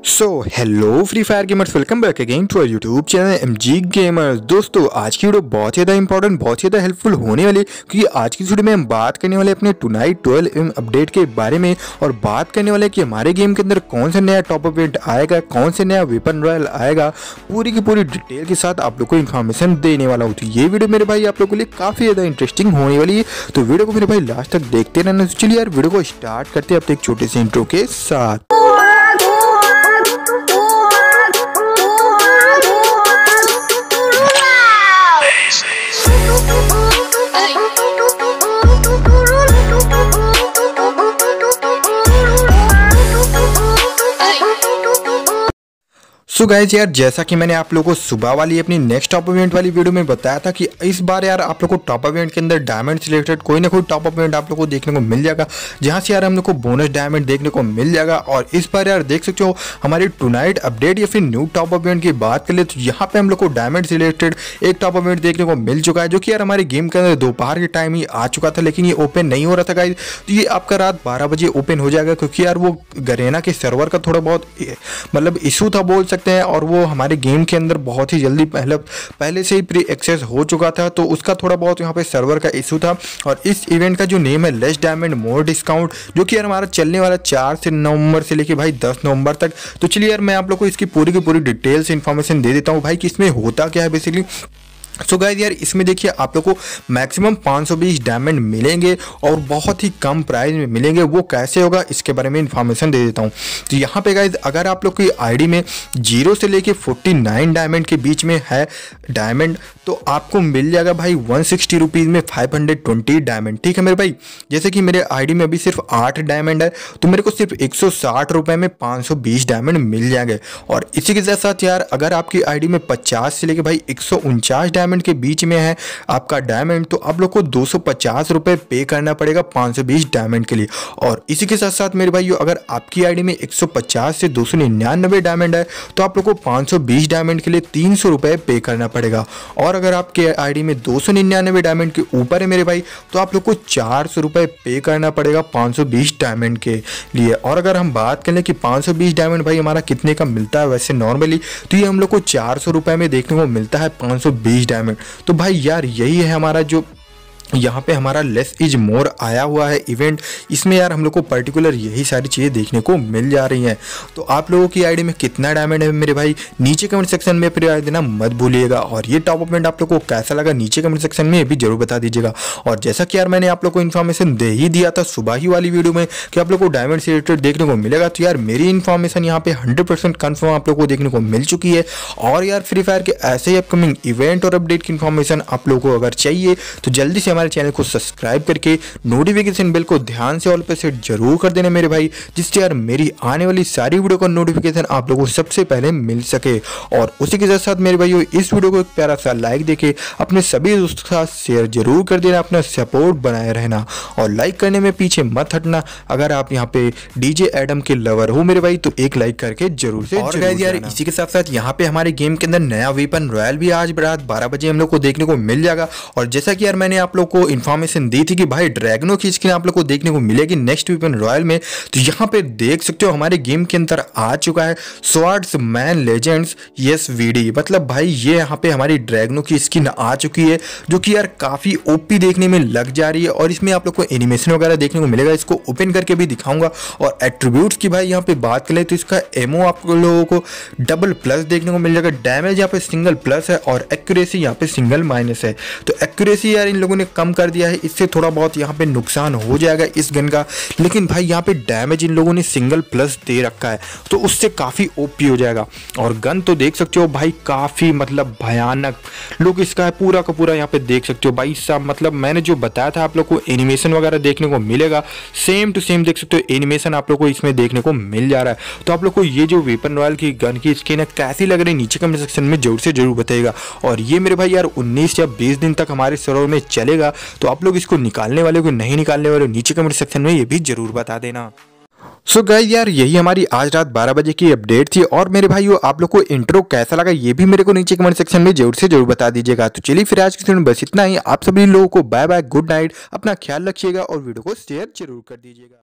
Hello Free Fire gamers, welcome back again to our YouTube channel MG gamers. दोस्तों आज की video बहुत ज़्यादा इंपॉर्टेंट, बहुत ज़्यादा हेल्पफुल होने वाली है क्योंकि आज की वीडियो में हम बात करने वाले अपने टुनाइट 12 अपडेट के बारे में और बात करने वाले कि हमारे गेम के अंदर कौन सा नया टॉप इवेंट आएगा, कौन सा नया वेपन रॉयल आएगा, पूरी की पूरी डिटेल के साथ आप लोग को इन्फॉर्मेशन देने वाला हूँ। तो ये वीडियो मेरे भाई आप लोग के लिए काफ़ी ज़्यादा इंटरेस्टिंग होने वाली है, तो वीडियो को मेरे भाई लास्ट तक देखते रहना। चलिए यार वीडियो को स्टार्ट करते हैं अपने एक छोटे से इंट्रो के साथ। सो गाइज यार, जैसा कि मैंने आप लोगों को सुबह वाली अपनी नेक्स्ट टॉप इवेंट वाली वीडियो में बताया था कि इस बार यार आप लोग को टॉप इवेंट के अंदर डायमंड से रिलेटेड कोई ना कोई टॉप इवेंट आप लोग को देखने को मिल जाएगा, जहां से यार हम लोग को बोनस डायमंड देखने को मिल जाएगा। और इस बार यार देख सकते हो हमारी टुनाइट अपडेट या फिर न्यू टॉप इवेंट की बात कर ले तो यहाँ पे हम लोग को डायमंड से रिलेटेड एक टॉप इवेंट देखने को मिल चुका है, जो कि यार हमारे गेम के अंदर दोपहर के टाइम ही आ चुका था, लेकिन ये ओपन नहीं हो रहा था गाइज। तो ये आपका रात 12 बजे ओपन हो जाएगा, क्योंकि यार वो गरेना के सर्वर का थोड़ा बहुत मतलब इशू था बोल सकते हैं, और वो हमारे गेम के अंदर बहुत ही जल्दी पहले से ही प्री एक्सेस हो चुका था, तो उसका थोड़ा बहुत यहाँ पे सर्वर का इशू था। और इस इवेंट का जो नेम है लेस डायमंड मोर डिस्काउंट, जो कि यार हमारा चलने वाला 4 से नवंबर से लेके भाई 10 नवंबर तक। तो चलिए यार मैं आप लोग को इसकी पूरी की पूरी डिटेल्स इन्फॉर्मेशन दे देता हूँ भाई कि इसमें होता क्या है बेसिकली। सो गाइस यार इसमें देखिए आप लोग को मैक्सिमम 520 डायमंड मिलेंगे और बहुत ही कम प्राइस में मिलेंगे। वो कैसे होगा इसके बारे में इंफॉर्मेशन दे देता हूँ। तो यहाँ पे गाइस अगर आप लोग की आईडी में 0 से लेके 49 डायमंड के बीच में है डायमंड, तो आपको मिल जाएगा भाई 160 रुपीज़ में 520 डायमंड। ठीक है मेरे भाई, जैसे कि मेरे आईडी में अभी सिर्फ 8 डायमंड है, तो मेरे को सिर्फ 160 रुपये में 520 डायमंड मिल जाएंगे। और इसी के साथ यार अगर आपकी आईडी में 50 से लेके भाई 149 डायमंड के बीच में है आपका डायमंड, तो आप लोग को 250 रुपये पे करना पड़ेगा 520 डायमंड के लिए। और इसी के साथ साथ मेरे भाई अगर आपकी आईडी में 150 से 299 डायमंड है, तो आप लोग को 520 डायमंड के लिए 300 रुपये पे करना पड़ेगा। और अगर आपके आईडी में 299 डायमंड के ऊपर है मेरे भाई, तो आप लोग को 400 रुपये पे करना पड़ेगा 520 डायमंड के लिए। और अगर हम बात करें कि 520 डायमंड भाई हमारा कितने का मिलता है वैसे नॉर्मली, तो ये हम लोग को 400 रुपये में देखने को मिलता है 520 डायमंड। तो भाई यार यही है हमारा जो यहाँ पे हमारा लेस इज मोर आया हुआ है इवेंट। इसमें यार हम लोग को पर्टिकुलर यही सारी चीज़ें देखने को मिल जा रही हैं। तो आप लोगों की आईडी में कितना डायमंड है मेरे भाई नीचे कमेंट सेक्शन में फिर देना मत भूलिएगा। और ये टॉप इवेंट आप लोग को कैसा लगा नीचे कमेंट सेक्शन में भी जरूर बता दीजिएगा। और जैसा कि यार मैंने आप लोग को इन्फॉर्मेशन दे ही दिया था सुबह ही वाली वीडियो में कि आप लोग को डायमंड से रिलेटेड देखने को मिलेगा, तो यार मेरी इन्फॉर्मेशन यहाँ पे 100% कन्फर्म आप लोग को देखने को मिल चुकी है। और यार फ्री फायर के ऐसे ही अपकमिंग इवेंट और अपडेट की इन्फॉर्मेशन आप लोग को अगर चाहिए तो जल्दी से हमारे चैनल को सब्सक्राइब करके नोटिफिकेशन बेल को ध्यान से ऑल पे सेट जरूर कर देना मेरे भाई, जिससे यार मेरी आने वाली सारी वीडियो का नोटिफिकेशन आप लोगों को सबसे पहले मिल सके। और उसी के साथ साथ मेरे भाई इस वीडियो को एक प्यारा सा लाइक देके अपने सभी दोस्तों के साथ शेयर जरूर कर देना, अपना सपोर्ट बनाए रहना और लाइक करने में पीछे मत हटना। अगर आप यहाँ पे डीजे एडम के लवर हो मेरे भाई तो एक लाइक करके जरूर से। और गाइस यार इसी के साथ साथ यहाँ पे हमारे गेम के अंदर नया वेपन रॉयल भी आज रात 12 बजे हम लोग को देखने को मिल जाएगा। और जैसा कि यार मैंने आप लोग को इन्फॉर्मेशन दी थी कि भाई ड्रैगनों की स्किन आप लोग को देखने को मिलेगी नेक्स्ट वेपन रॉयल में, तो यहाँ पे देख सकते हो हमारे गेम के अंदर आ चुका है स्वॉर्ड्समैन लेजेंड्स एसवीडी। मतलब भाई ये यहाँ पे हमारी ड्रैगनों की स्किन आ चुकी है, जो कि यार काफी ओपी देखने में लग जा रही है। और इसमें आप लोग को एनिमेशन वगैरह देखने को मिलेगा, इसको ओपन करके भी दिखाऊंगा। और एट्रीब्यूट्स की भाई यहाँ पे बात करें तो इसका एमओ आप लोगों को डबल प्लस देखने को मिल जाएगा, डैमेज यहाँ पे सिंगल प्लस है और एक्यूरेसी यहाँ पे सिंगल माइनस है। तो एक्यूरेसी यार इन लोगों ने कम कर दिया है, इससे थोड़ा बहुत यहाँ पे नुकसान हो जाएगा इस गन का, लेकिन भाई यहाँ पे डैमेज इन लोगों ने सिंगल प्लस दे रखा है, तो उससे काफ़ी ओपी हो जाएगा। और गन तो देख सकते हो भाई काफ़ी मतलब भयानक लुक इसका है पूरा का पूरा, यहाँ पे देख सकते हो भाई साहब। मतलब मैंने जो बताया था आप लोग को एनिमेशन वगैरह देखने को मिलेगा, सेम टू सेम देख सकते हो एनिमेशन आप लोग को इसमें देखने को मिल जा रहा है। तो आप लोग को ये जो वेपन रॉयल की गन की स्किन है कैसी लग रही है नीचे कमेंट सेक्शन में जरूर से जरूर बताइएगा। और ये मेरे भाई यार 19 या 20 दिन तक हमारे सर्वर में चलेगा, तो आप लोग इसको निकालने वाले को नहीं निकालने वाले नीचे कमेंट सेक्शन में ये भी जरूर बता देना। सो गाइस यार यही हमारी आज रात 12 बजे की अपडेट थी। और मेरे भाइयों आप लोग को इंट्रो कैसा लगा ये भी मेरे को नीचे कमेंट सेक्शन में जरूर से जरूर बता दीजिएगा। तो चलिए फिर आज की वीडियो में बस इतना ही। आप सभी लोगों को बाय बाय, गुड नाइट, अपना ख्याल रखिएगा और वीडियो को शेयर जरूर कर दीजिएगा।